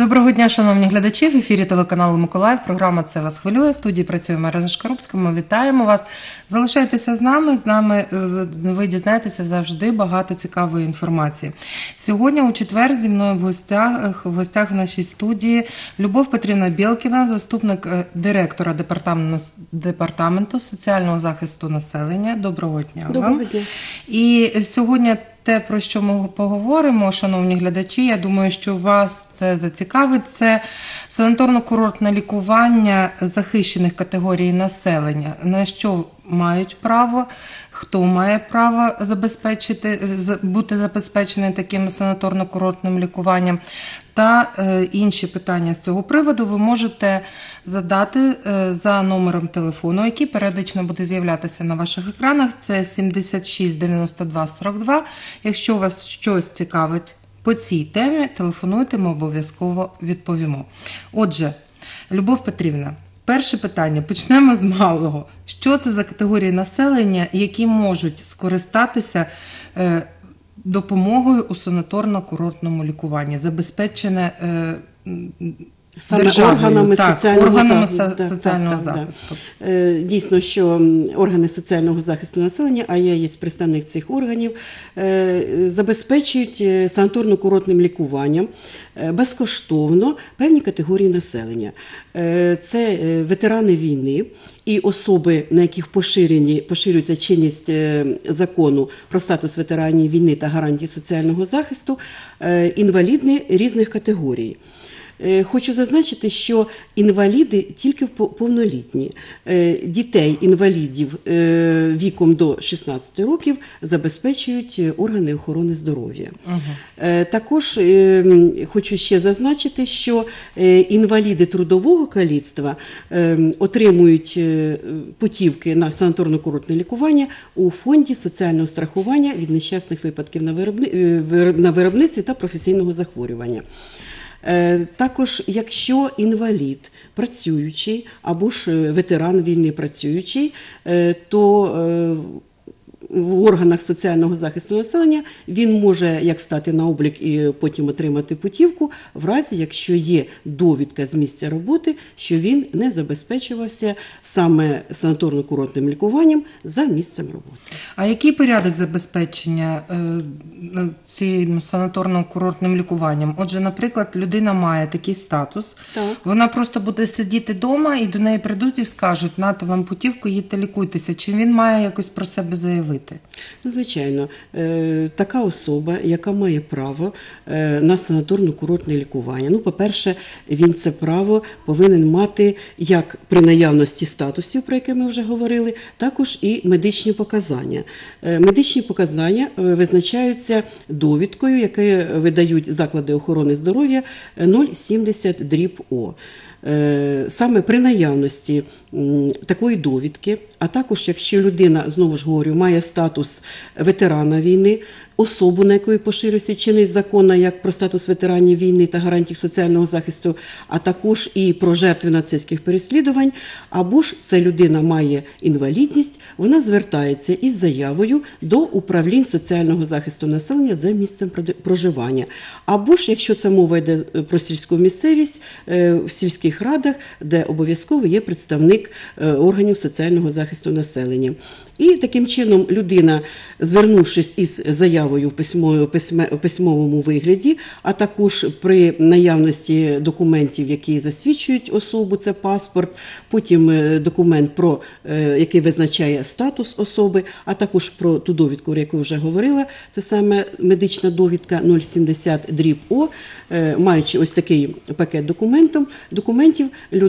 Доброго дня, шановні глядачі. В ефірі телеканалу Миколаїв. Програма «Це вас хвилює». В студії працює Марина Шкарубська. Ми вітаємо вас. Залишайтеся з нами. З нами ви дізнаєтеся завжди багато цікавої інформації. Сьогодні у четвер зі мною в гостях в нашій студії Любов Петрівна Білкіна, заступник директора департаменту соціального захисту населення. Доброго дня. Доброго дня. І сьогодні те, про що ми поговоримо, шановні глядачі, я думаю, що вас це зацікавить, це санаторно-курортне лікування захищених категорій населення. На що мають право, хто має право бути забезпечений таким санаторно-курортним лікуванням, та інші питання з цього приводу ви можете задати за номером телефону, який періодично буде з'являтися на ваших екранах. Це 76 92 42. Якщо вас щось цікавить по цій темі, телефонуйте, ми обов'язково відповімо. Отже, Любов Петрівна, перше питання. Почнемо з малого. Що це за категорії населення, які можуть скористатися допомогою у санаторно-курортному лікуванні, забезпечене саме органами соціального захисту? Дійсно, що органи соціального захисту населення, а я є представник цих органів, забезпечують санаторно-курортним лікуванням безкоштовно певні категорії населення. Це ветерани війни і особи, на яких поширюється чинність закону про статус ветеранів війни та гарантії соціального захисту, інваліди різних категорій. Хочу зазначити, що інваліди тільки повнолітні. Дітей-інвалідів віком до 16 років забезпечують органи охорони здоров'я. Також хочу ще зазначити, що інваліди трудового каліцтва отримують путівки на санаторно-курортне лікування у фонді соціального страхування від нещасних випадків на виробництві та професійного захворювання. Також, якщо інвалід працюючий або ж ветеран війни працюючий, то в органах соціального захисту населення він може як стати на облік і потім отримати путівку, в разі, якщо є довідка з місця роботи, що він не забезпечувався саме санаторно-курортним лікуванням за місцем роботи. А який порядок забезпечення цим санаторно-курортним лікуванням? Отже, наприклад, людина має такий статус, так. Вона просто буде сидіти вдома і до неї прийдуть і скажуть: нате вам путівку, їдьте лікуйтеся. Чи він має якось про себе заявити? Ну, звичайно, така особа, яка має право на санаторно-курортне лікування. Ну, по-перше, він це право повинен мати як при наявності статусів, про які ми вже говорили, також і медичні показання. Медичні показання визначаються довідкою, яку видають заклади охорони здоров'я 070/О. Саме при наявності такої довідки, а також якщо людина, знову ж говорю, має статус ветерана війни, особу, на якої поширюється чинність закону як про статус ветеранів війни та гарантій соціального захисту, а також і про жертви нацистських переслідувань, або ж ця людина має інвалідність, вона звертається із заявою до управлінь соціального захисту населення за місцем проживання. Або ж, якщо це мова йде про сільську місцевість, в сільських радах, де обов'язково є представник органів соціального захисту населення. І таким чином людина, звернувшись із заявою в письмовому вигляді, а також при наявності документів, які засвідчують особу, це паспорт, потім документ, який визначає статус особи, а також про ту довідку, про яку вже говорила, це саме медична довідка 070/О, маючи ось такий пакет документів,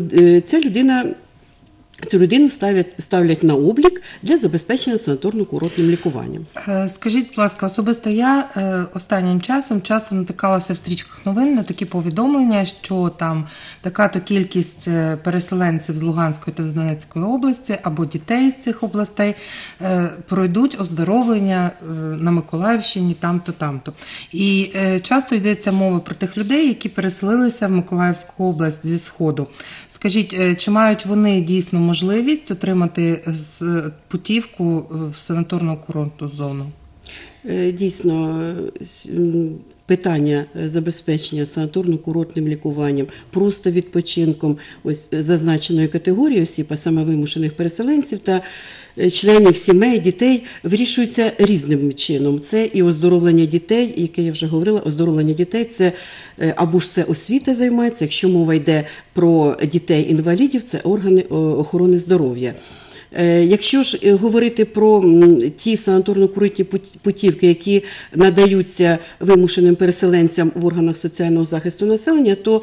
цю людину ставлять на облік для забезпечення санаторно-курортним лікуванням. Скажіть, будь ласка, особисто я останнім часом часто натикалася в стрічках новин на такі повідомлення, що там така-то кількість переселенців з Луганської та Донецької області або дітей з цих областей пройдуть оздоровлення на Миколаївщині там-то, там-то. І часто йдеться мова про тих людей, які переселилися в Миколаївську область зі Сходу. Скажіть, чи мають вони дійсно можливість отримати путівку в санаторно-курортну зону? Дійсно, питання забезпечення санаторно-курортним лікуванням, просто відпочинком ось зазначеної категорії осіб, а саме вимушених переселенців та членів сімей, дітей, вирішується різним чином. Це і оздоровлення дітей, яке я вже говорила, оздоровлення дітей – це або ж це освіта займається, якщо мова йде про дітей-інвалідів, це органи охорони здоров'я. Якщо ж говорити про ті санаторно-курортні путівки, які надаються вимушеним переселенцям в органах соціального захисту населення, то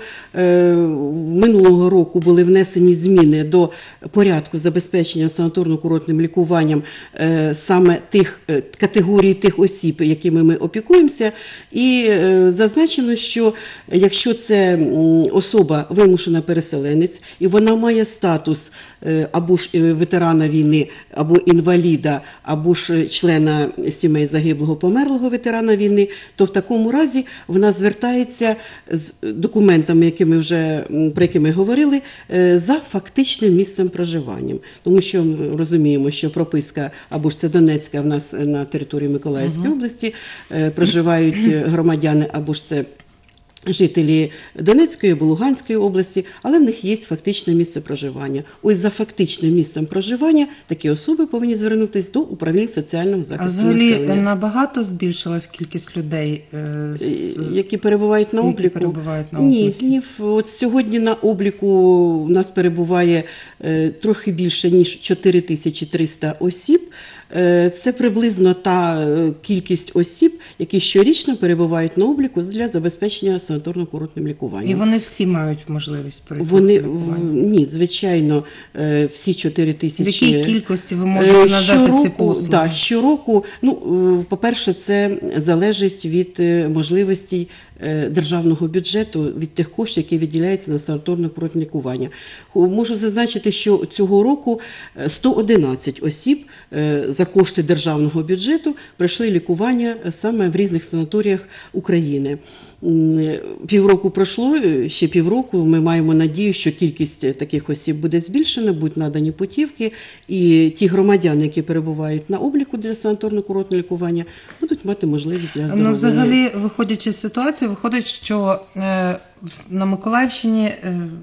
минулого року були внесені зміни до порядку забезпечення санаторно-курортним лікуванням саме тих категорій тих осіб, якими ми опікуємося, і зазначено, що якщо це особа вимушена переселенець, і вона має статус або ж ветерана війни, або інваліда, або ж члена сімей загиблого померлого ветерана війни, то в такому разі вона звертається з документами, про які ми говорили, за фактичним місцем проживання. Тому що ми розуміємо, що прописка, або ж це Донецька, в нас на території Миколаївської області проживають громадяни, або ж це жителі Донецької або Луганської області, але в них є фактичне місце проживання. Ось за фактичним місцем проживання такі особи повинні звернутися до управління соціального захисту населення. А взагалі набагато збільшилась кількість людей, які перебувають на обліку? Ні. От сьогодні на обліку у нас перебуває трохи більше, ніж 4300 осіб. Це приблизно та кількість осіб, які щорічно перебувають на обліку для забезпечення санаторно-курортним лікуванням. І вони всі мають можливість пройти це лікування? Ні, звичайно, всі 4000. В якій кількості ви можете надати ці послуги? Щороку, по-перше, це залежить від можливостей державного бюджету, від тих коштів, які виділяються на санаторно-курортне лікування. Можу зазначити, що цього року 111 осіб за кошти державного бюджету пройшли лікування саме в різних санаторіях України. Півроку пройшло, ще півроку ми маємо надію, що кількість таких осіб буде збільшена, будуть надані путівки, і ті громадяни, які перебувають на обліку для санаторно-курортного лікування, будуть мати можливість для оздоровлення. Взагалі, виходячи з ситуації, виходить, що на Миколаївщині,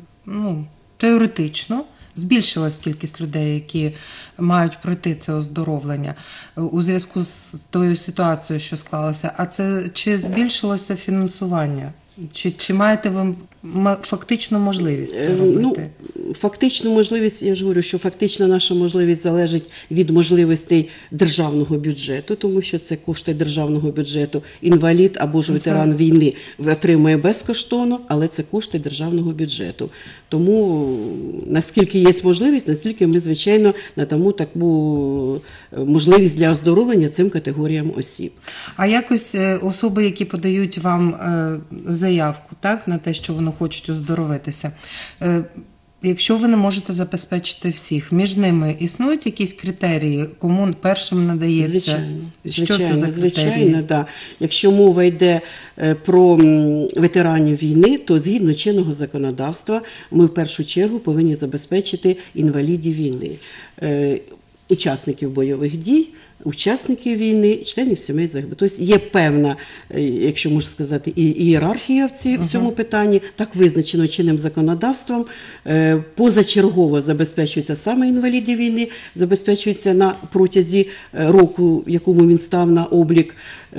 теоретично, збільшилась кількість людей, які мають пройти це оздоровлення у зв'язку з тою ситуацією, що склалося. А це чи збільшилося фінансування? Чи маєте ви фактичну можливість це робити? Фактичну можливість, я ж говорю, що фактична наша можливість залежить від можливостей державного бюджету, тому що це кошти державного бюджету. Інвалід або ж ветеран війни отримує безкоштовно, але це кошти державного бюджету. Тому, наскільки є можливість, настільки ми, звичайно, надамо таку можливість для оздоровлення цим категоріям осіб. А якось особи, які подають вам заявку, так, на те, що вони хочуть оздоровитися, якщо ви не можете забезпечити всіх, між ними існують якісь критерії, кому першим надається? Звичайно, да. Якщо мова йде про ветеранів війни, то згідно чинного законодавства ми в першу чергу повинні забезпечити інвалідів війни, учасників бойових дій, учасників війни, членів сімей загиблих. Тобто є певна, якщо можна сказати, ієрархія в цьому питанні, так визначено чинним законодавством. Позачергово забезпечується саме інвалідів війни, забезпечується на протязі року, в якому він став на облік,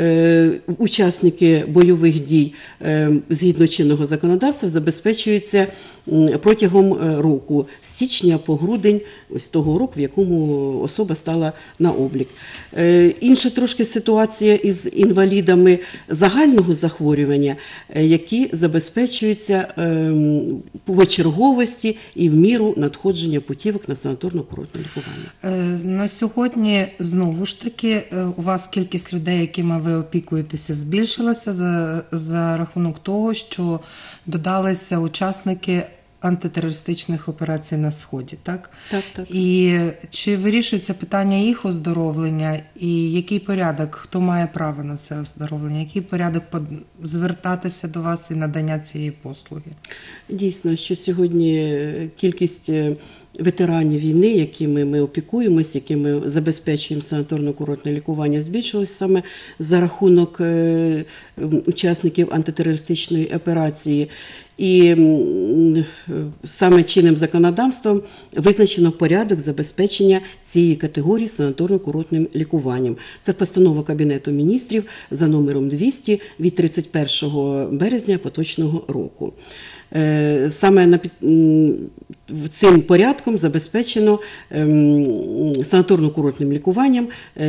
учасники бойових дій згідно чинного законодавства забезпечуються протягом року, з січня по грудень ось того року, в якому особа стала на облік. Інша трошки ситуація із інвалідами загального захворювання, які забезпечуються по черговості і в міру надходження путівок на санаторно-курортне лікування. На сьогодні, знову ж таки, у вас кількість людей, якими ви опікуєтеся, збільшилася за рахунок того, що додалися учасники антитерористичних операцій на Сході, так? Так. І чи вирішується питання їх оздоровлення, і який порядок, хто має право на це оздоровлення, який порядок звертатися до вас і надання цієї послуги? Дійсно, що сьогодні кількість ветеранів війни, якими ми опікуємось, якими забезпечуємо санаторно-курортне лікування, збільшилось саме за рахунок учасників антитерористичної операції. І саме чинним законодавством визначено порядок забезпечення цієї категорії санаторно-курортним лікуванням. Це постанова Кабінету міністрів за номером 200 від 31 березня поточного року. Саме цим порядком забезпечено санаторно-курортним лікуванням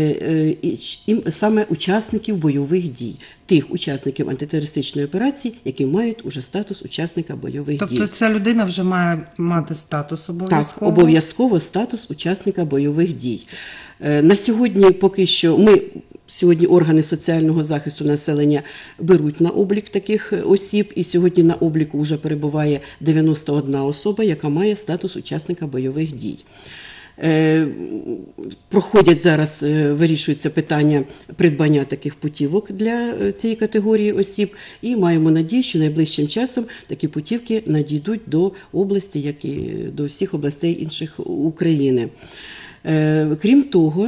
саме учасників бойових дій, тих учасників антитерористичної операції, які мають уже статус учасника бойових дій. Тобто ця людина вже має мати статус обов'язково? Так, обов'язково статус учасника бойових дій. На сьогодні поки що сьогодні органи соціального захисту населення беруть на облік таких осіб, і сьогодні на обліку вже перебуває 91 особа, яка має статус учасника бойових дій. Проходять зараз, вирішується питання придбання таких путівок для цієї категорії осіб, і маємо надію, що найближчим часом такі путівки надійдуть до області, як і до всіх областей інших України. Крім того,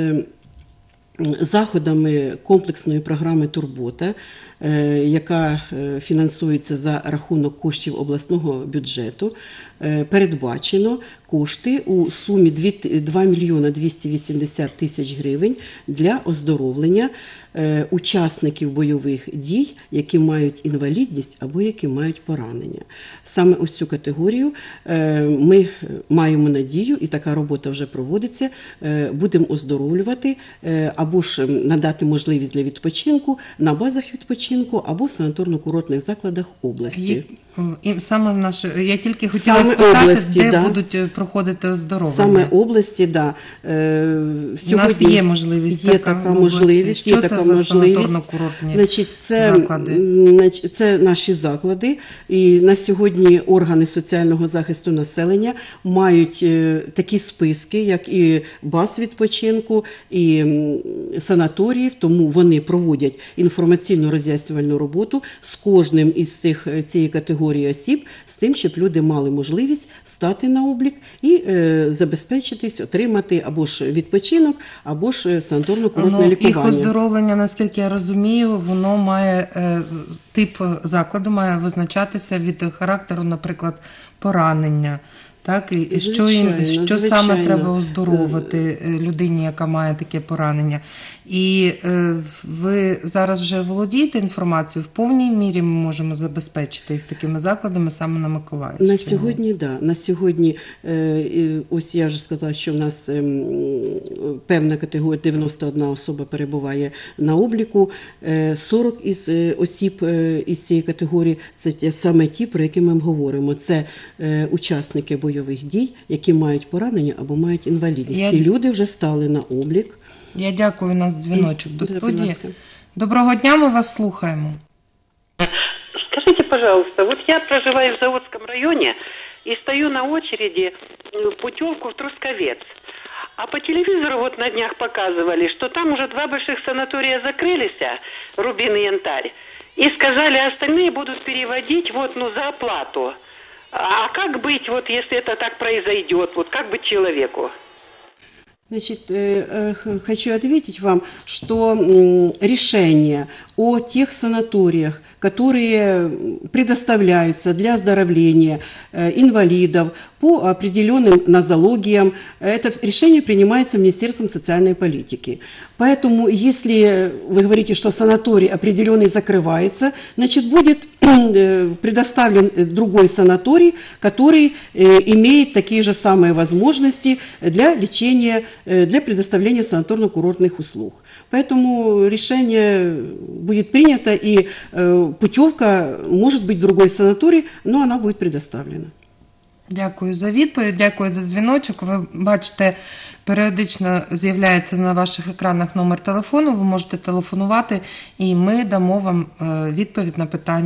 заходами комплексної програми «Турбота», яка фінансується за рахунок коштів обласного бюджету, передбачено кошти у сумі 2 мільйона 280 тисяч гривень для оздоровлення учасників бойових дій, які мають інвалідність або які мають поранення. Саме ось цю категорію ми маємо надію, і така робота вже проводиться, будемо оздоровлювати або ж надати можливість для відпочинку на базах відпочинку або в санаторно-курортних закладах області. Я тільки хотіла спитати, де будуть проходити оздоровлення. Саме області, так. У нас є можливість така можливість. Що це за санаторно-курортні заклади? Це наші заклади. І на сьогодні органи соціального захисту населення мають такі списки, як і баз відпочинку, і санаторіїв, тому вони проводять інформаційно-роз'яснювальну роботу з кожним із цієї категорії осіб, з тим, щоб люди мали можливість стати на облік і забезпечитись, отримати або ж відпочинок, або ж санаторно-курортне лікування. Їх оздоровлення, наскільки я розумію, воно має, тип закладу має визначатися від характеру, наприклад, поранення. Так, і що саме треба оздоровити людині, яка має таке поранення. І ви зараз вже володієте інформацією? В повній мірі ми можемо забезпечити їх такими закладами саме на Миколаївщині? На сьогодні, так. На сьогодні, ось я вже сказала, що в нас певна категорія, 91 особа перебуває на обліку, 40 із осіб із цієї категорії – це саме ті, про які ми говоримо. Це учасники бойових дій, які мають поранення або мають інвалідність. Ці люди вже стали на облік. Я дякую, у нас дзвіночок до студії. Доброго дня, ми вас слухаємо. Скажите, пожалуйста, вот я проживаю в Заводском районе и стою на очереди путевку в Трусковец. А по телевизору вот на днях показывали, что там уже 2 больших санатория закрылись, Рубин и Янтарь, и сказали, остальные будут переводить за оплату. А как быть, если это так произойдет? Как быть человеку? Значит, хочу ответить вам, что решение о тех санаториях, которые предоставляются для оздоровления инвалидов по определенным нозологиям, это решение принимается Министерством социальной политики. Поэтому, если вы говорите, что санаторий определенный закрывается, значит, будет предоставлен другой санаторий, который имеет такие же самые возможности для лечения, для предоставления санаторно-курортных услуг. Поэтому решение будет принято, и путевка может быть в другой санаторий, но она будет предоставлена. Дякую за відповідь, дякую за дзвіночок. Ви бачите, періодично з'являється на ваших екранах номер телефону, ви можете телефонувати, і ми дамо вам відповідь на питання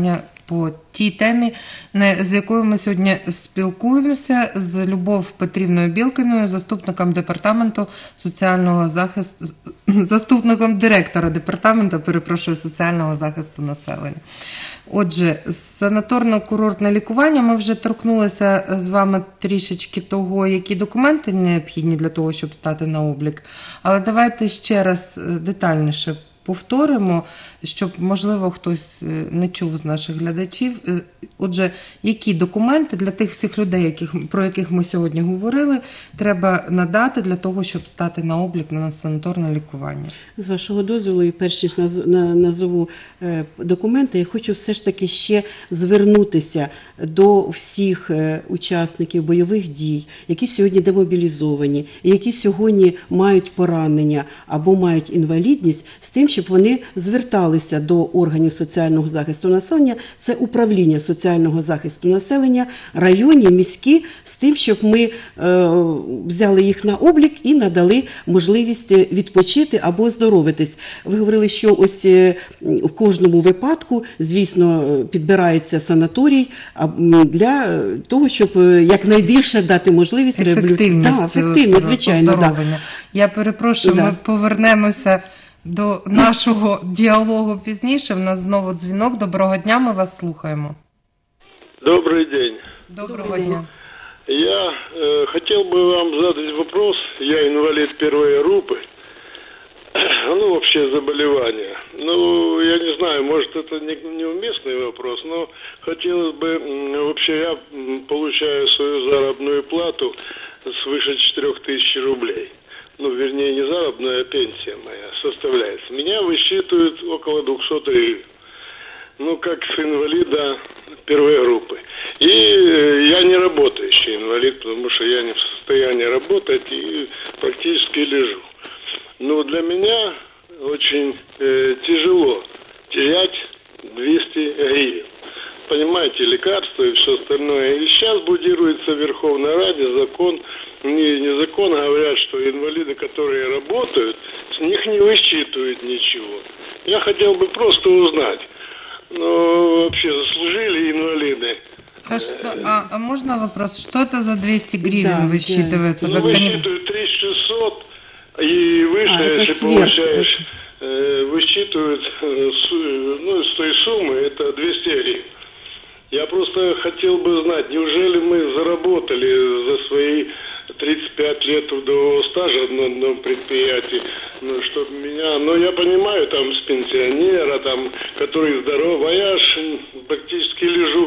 по тій темі, з якою ми сьогодні спілкуємося з Любов Петрівною Білкіною, заступником департаменту соціального захисту, заступником директора департаменту, соціального захисту населення. Отже, санаторно-курортне лікування, ми вже торкнулися з вами трішечки того, які документи необхідні для того, щоб стати на облік. Але давайте ще раз детальніше повторимо, щоб, можливо, хтось не чув з наших глядачів. Отже, які документи для тих всіх людей, про яких ми сьогодні говорили, треба надати для того, щоб стати на облік на санаторне лікування? З вашого дозволу, і перш ніж назову документи, я хочу все ж таки ще звернутися до всіх учасників бойових дій, які сьогодні демобілізовані, і які сьогодні мають поранення або мають інвалідність, з тим, щоб вони зверталися до органів соціального захисту населення, це управління соціального захисту населення, районні, міські, з тим, щоб ми взяли їх на облік і надали можливість відпочити або оздоровитись. Ви говорили, що ось в кожному випадку, звісно, підбирається санаторій для того, щоб якнайбільше дати можливість ефективність, звичайно, оздоровлення. Я перепрошую, ми повернемося до нашого діалогу пізніше. У нас знову дзвінок. Доброго дня, ми вас слухаємо. Добрый день. Доброго дня. Я хотел бы вам задать вопрос. Я инвалид первой группы. Ну, вообще заболевание. Ну, я не знаю, может, это неуместный вопрос, но хотелось бы... Вообще, я получаю свою заработную плату свыше 4000 рублей. Ну, вернее, не заработная, а пенсия моя составляется. Меня высчитывают около 200 гривен. Ну, как с инвалида первой группы. И я не работающий инвалид, потому что я не в состоянии работать и практически лежу. Но для меня очень тяжело терять 200 гривен. Понимаете, лекарства и все остальное. И сейчас будируется в Верховной Раде закон, не закон, а говорят, что инвалиды, которые работают, с них не высчитывают ничего. Я хотел бы просто узнать, ну, вообще заслужили инвалиды? А можно вопрос, что это за 200 гривен высчитывается? Ну, высчитывают 3600 и выше, если получаешь, высчитывают, ну, с той суммы, это 200 гривен. Я просто хотел бы знать, неужели мы заработали за свои 35 лет трудового стажа на одном предприятии, ну, чтобы меня... Ну, я понимаю, там, с пенсионера, там, который здоров, а я ж практически лежу.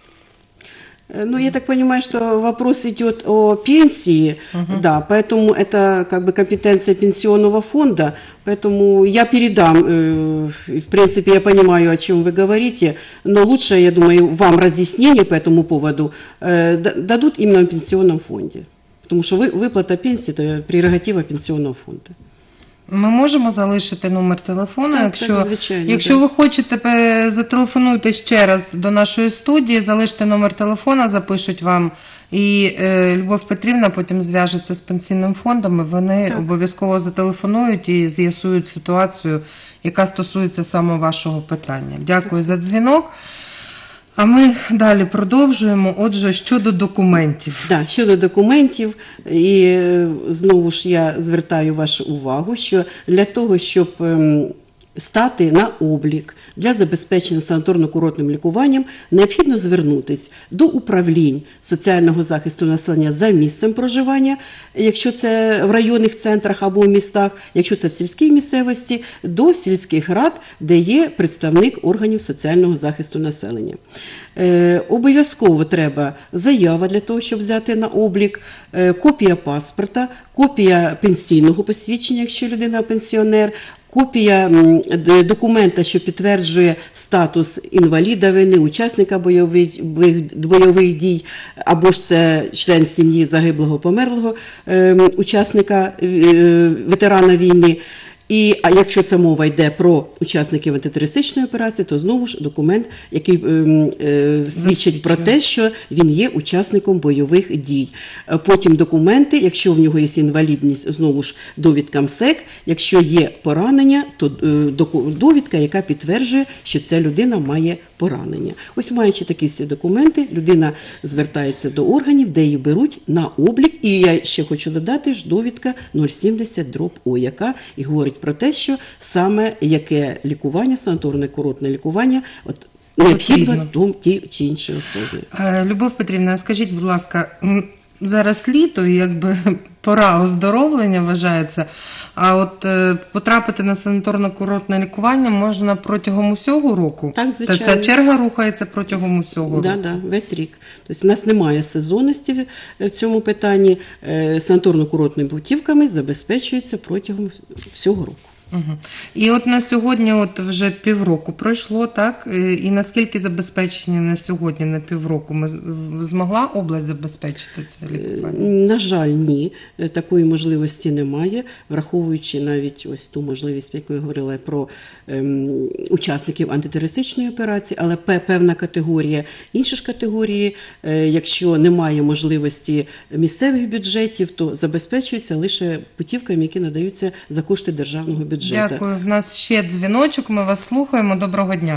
Ну, я так понимаю, что вопрос идет о пенсии, да, поэтому это как бы компетенция пенсионного фонда, поэтому я передам, в принципе, я понимаю, о чем вы говорите, но лучше, я думаю, вам разъяснение по этому поводу дадут именно в пенсионном фонде, потому что выплата пенсии – это прерогатива пенсионного фонда. Ми можемо залишити номер телефону, звичайно, якщо ви хочете, зателефонуйте ще раз до нашої студії, залиште номер телефона, запишуть вам, і Любов Петрівна потім зв'яжеться з пенсійним фондом, і вони обов'язково зателефонують і з'ясують ситуацію, яка стосується саме вашого питання. Дякую за дзвінок. А ми далі продовжуємо. Отже, щодо документів. Так, щодо документів, і знову ж я звертаю вашу увагу, що для того, щоб стати на облік для забезпечення санаторно-курортним лікуванням, необхідно звернутися до управлінь соціального захисту населення за місцем проживання, якщо це в районних центрах або в містах, якщо це в сільській місцевості, до сільських рад, де є представник органів соціального захисту населення. Обов'язково треба заява для того, щоб взяти на облік, копія паспорта, копія пенсійного посвідчення, якщо людина пенсіонер, копія документа, що підтверджує статус інваліда війни, учасника бойових дій, або ж це член сім'ї загиблого, померлого учасника, ветерана війни. А якщо це мова йде про учасників антитерористичної операції, то знову ж документ, який свідчить про те, що він є учасником бойових дій. Потім документи, якщо в нього є інвалідність, знову ж довідка МСЕК, якщо є поранення, то довідка, яка підтверджує, що ця людина має поранення. Ось маючи такі всі документи, людина звертається до органів, де її беруть на облік. І я ще хочу додати ж довідка 070/О, яка і говорить про те, що саме яке лікування, санаторно-курортне лікування, необхідно тій чи іншій особі. Любов Петрівна, скажіть, будь ласка, зараз літо, і якби пора оздоровлення вважається, а от потрапити на санаторно-курортне лікування можна протягом усього року? Так, звичайно. Та ця черга рухається протягом усього року? Так, весь рік. Тобто у нас немає сезонності в цьому питанні. Санаторно-курортними путівками забезпечується протягом всього року. Угу. І от на сьогодні вже півроку пройшло, так? І наскільки забезпечені на сьогодні, на півроку, змогла область забезпечити це лікування? На жаль, ні. Такої можливості немає, враховуючи навіть ось ту можливість, про яку я говорила, про учасників антитерористичної операції, але певна категорія, інші ж категорії, якщо немає можливості місцевих бюджетів, то забезпечується лише путівками, які надаються за кошти державного бюджету. Дякую. В нас ще дзвіночок, ми вас слухаємо. Доброго дня.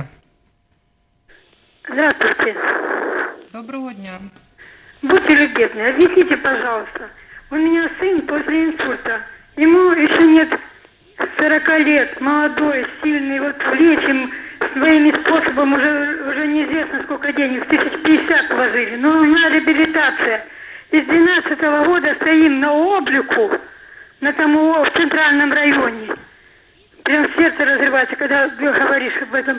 Здравствуйте. Доброго дня. Будьте любезны, объясните, пожалуйста. У меня сын после инсульта. Ему еще нет 40 лет, молодой, сильный, лечим своими способами уже неизвестно сколько денег, 1050 вложили. Но нужна реабилитация. И с 12 года стоим на облику, в центральном районе. Прям сердце разрывается, когда говоришь об этом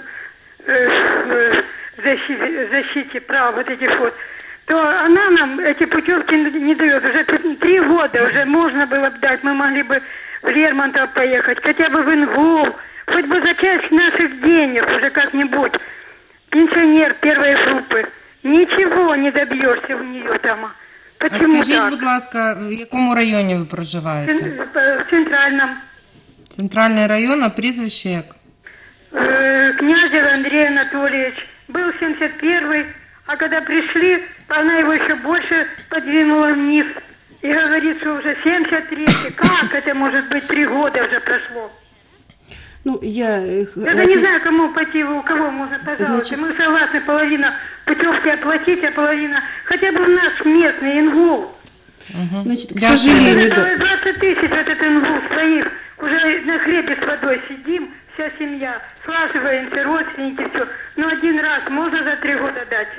защите прав то она нам эти путевки не дает. Уже 3 года уже можно было бы дать. Мы могли бы в Лермонтов поехать, хотя бы в Ингул, хоть бы за часть наших денег уже как-нибудь. Пенсионер первой группы. Ничего не добьешься в нее там. Почему Скажіть, так? будь ласка, в якому районі ви проживаєте? В Центральном. Центральний район, а прізвище як? Князев Андрей Анатольевич. Был 71-й, а когда пришли, она его еще больше подвинула вниз. И говорит, что уже 73-й. Как это может быть? 3 года уже прошло. Я не знаю, кому пойти, у кого можно, пожалуйста. Мы согласны половина путевки оплатить, а половина хотя бы в наш местный Ингул. К сожалению, 20 тысяч этот Ингул своих. Уже на хлебе с водой сидим, вся семья, слаживаемся, родственники, все. Но один раз можно за 3 года дать?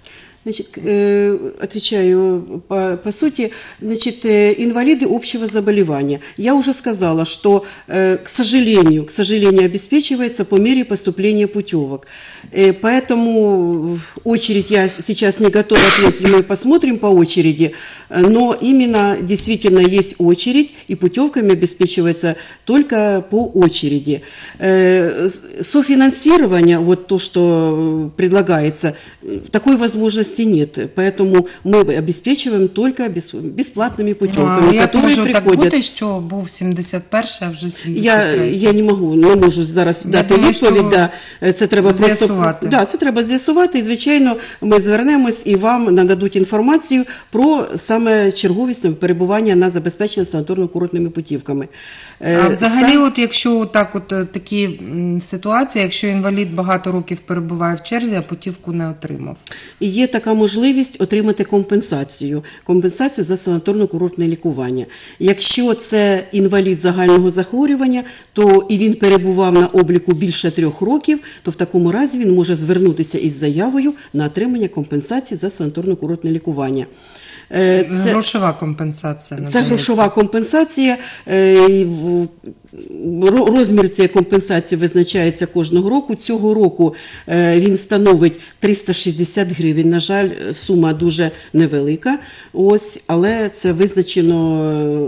Отвечаю по сути. Инвалиды общего заболевания. Я уже сказала, что, к сожалению, обеспечивается по мере поступления путевок. Поэтому очередь я сейчас не готова ответить, мы посмотрим по очереди, но именно действительно есть очередь, и путевками обеспечивается только по очереди. Софинансирование, то, что предлагается, такой возможности нет, поэтому мы обеспечиваем только бесплатными путевками, як которые може приходят. так бути, що був 71-й, а вже 73-й? Я не можу зараз дати відповідь. Це треба з'ясувати. Це треба з'ясувати, і, звичайно, ми звернемось і вам нададуть інформацію про саме черговість перебування на забезпечення санаторно-курортними путівками. А взагалі, якщо такі ситуації, якщо інвалід багато років перебуває в черзі, а путівку не отримав? І є така можливість отримати компенсацію за санаторно-курортне лікування. Якщо це інвалід загального захворювання, то і він перебував на обліку більше 3 років, то в такому разі він може звернутися із заявою на отримання компенсації за санаторно-курортне лікування. Це грошова компенсація. Це грошова компенсація. Розмір цієї компенсації визначається кожного року. Цього року він становить 360 гривень. На жаль, сума дуже невелика, але це визначено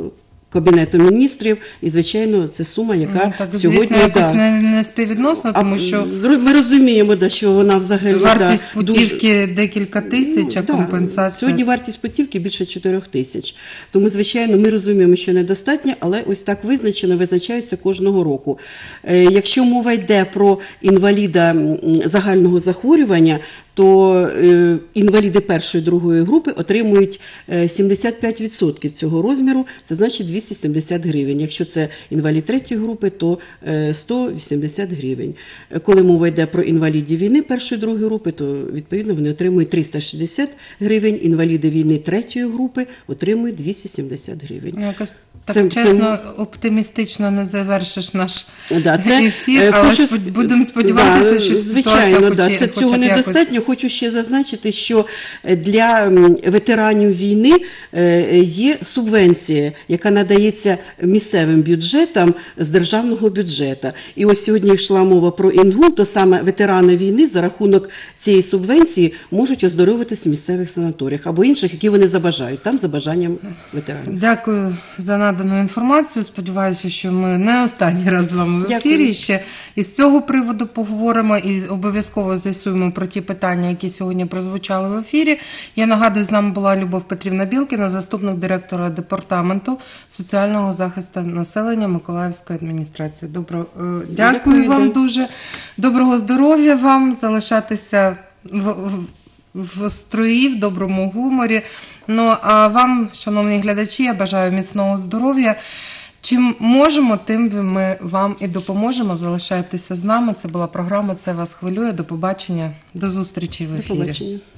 Кабінетом міністрів, і, звичайно, це сума, яка Так, сьогодні... звісно, якось не співвідносно, тому що Ми розуміємо, що вона взагалі... вартість дуже- путівки декілька тисяч, а Да. компенсація... Сьогодні вартість путівки більше 4 тисяч. Тому, звичайно, ми розуміємо, що недостатньо, але ось так визначається кожного року. Якщо мова йде про інваліда загального захворювання, то інваліди першої, другої групи отримують 75% цього розміру, це значить 270 гривень. Якщо це інвалід третьої групи, то 180 гривень. Коли мова йде про інвалідів війни першої, другої групи, то відповідно вони отримують 360 гривень, інваліди війни третьої групи отримують 270 гривень. Ну, якось так Це- чесно, оптимістично не завершиш наш Да, це, ефір, але будемо сподіватися, що звичайно, ситуація це цього недостатньо. Хочу ще зазначити, що для ветеранів війни є субвенція, яка надається місцевим бюджетам з державного бюджету. І ось сьогодні йшла мова про Інгул, то саме ветерани війни за рахунок цієї субвенції можуть оздоровитися в місцевих санаторіях або інших, які вони забажають, там за бажанням ветеранів. Дякую за надану інформацію. Сподіваюся, що ми не останній раз з вами в ефірі. Дякую. Ще і з цього приводу поговоримо і обов'язково з'ясуємо про ті питання, які сьогодні прозвучали в ефірі. Я нагадую, з нами була Любов Петрівна Білкіна, заступник директора департаменту соціального захисту населення Миколаївської адміністрації. Дякую вам дякую. дуже. Доброго здоров'я вам, залишатися в строї, в доброму гуморі. Ну, а вам, шановні глядачі, я бажаю міцного здоров'я. Чим можемо, тим ми вам і допоможемо. Залишайтеся з нами. Це була програма «Це вас хвилює». До побачення, до зустрічі в До ефірі. побачення.